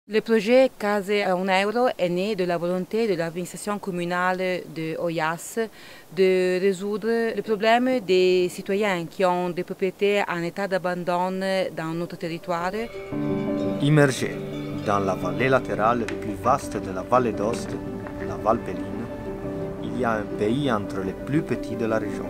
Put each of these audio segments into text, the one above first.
Le projet Case à 1 euro est né de la volonté de l'administration communale de Oyas de résoudre le problème des citoyens qui ont des propriétés en état d'abandon dans notre territoire. Immergé dans la vallée latérale la plus vaste de la vallée d'Ost, la Valpelline, il y a un pays entre les plus petits de la région.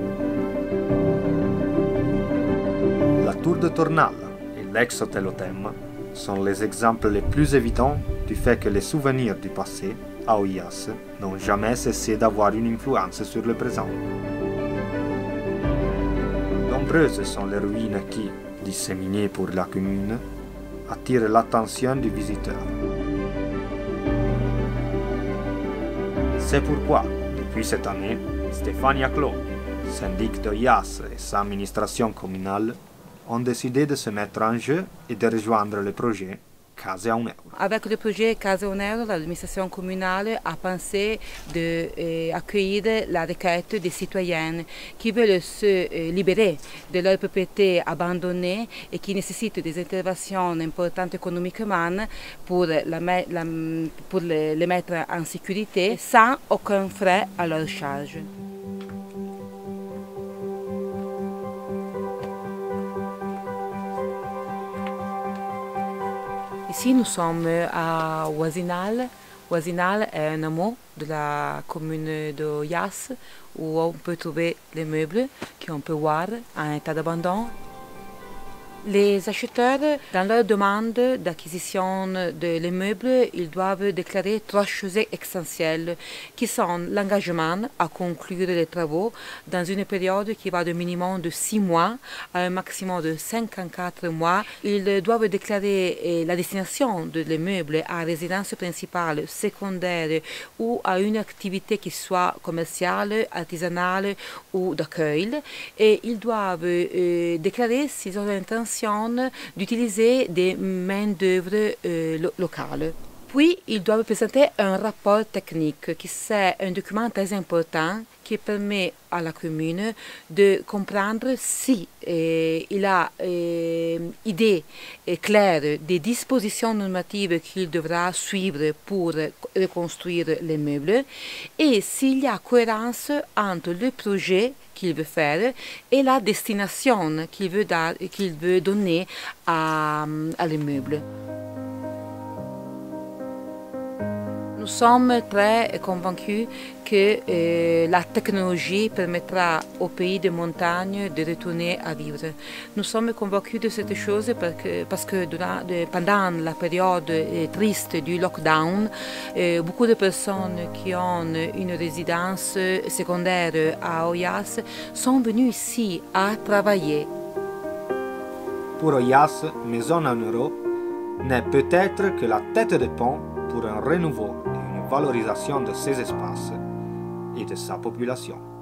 La tour de Tornalla et l'ex-hôtel Otemma sont les exemples les plus évidents du fait que les souvenirs du passé, à Oyas, n'ont jamais cessé d'avoir une influence sur le présent. Nombreuses sont les ruines qui, disséminées pour la commune, attirent l'attention du visiteur. C'est pourquoi, depuis cette année, Stefania Cloni, syndic d'Oyas et sa administration communale ont décidé de se mettre en jeu et de rejoindre le projet Case à 1 euro. Avec le projet Case à 1 euro, l'administration communale a pensé d'accueillir la requête des citoyens qui veulent se libérer de leurs propriétés abandonnées et qui nécessitent des interventions importantes économiquement pour les mettre en sécurité sans aucun frais à leur charge. Ici, nous sommes à Oisinal. Oisinal est un hameau de la commune de Oyas où on peut trouver les meubles qu'on peut voir en état d'abandon. Les acheteurs, dans leur demande d'acquisition de l'immeuble, ils doivent déclarer 3 choses essentielles, qui sont l'engagement à conclure les travaux dans une période qui va de minimum de 6 mois à un maximum de 54 mois. Ils doivent déclarer la destination de l'immeuble à résidence principale, secondaire ou à une activité qui soit commerciale, artisanale ou d'accueil. Et ils doivent déclarer s'ils ont l'intention d'utiliser des main-d'œuvre locales. Puis, ils doivent présenter un rapport technique, qui c'est un document très important qui permet à la commune de comprendre si il a idée claire des dispositions normatives qu'il devra suivre pour reconstruire l'immeuble et s'il y a cohérence entre le projet qu'il veut faire et la destination qu'il veut donner à l'immeuble. Nous sommes très convaincus que la technologie permettra au pays de montagne de retourner à vivre. Nous sommes convaincus de cette chose parce que pendant la période triste du lockdown, beaucoup de personnes qui ont une résidence secondaire à Oyas sont venues ici à travailler. Pour Oyas, Maison à 1 euro n'est peut-être que la tête de pont pour un renouveau et une valorisation de ses espaces et de sa population.